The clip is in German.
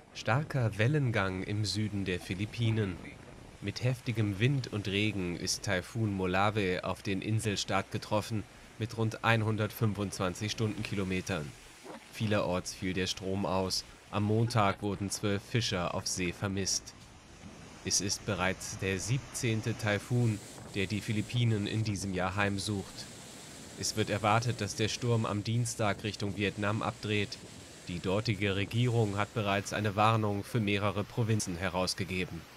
Starker Wellengang im Süden der Philippinen. Mit heftigem Wind und Regen ist Taifun Molave auf den Inselstaat getroffen mit rund 125 Stundenkilometern. Vielerorts fiel der Strom aus. Am Montag wurden 12 Fischer auf See vermisst. Es ist bereits der 17. Taifun, der die Philippinen in diesem Jahr heimsucht. Es wird erwartet, dass der Sturm am Dienstag Richtung Vietnam abdreht. Die dortige Regierung hat bereits eine Warnung für mehrere Provinzen herausgegeben.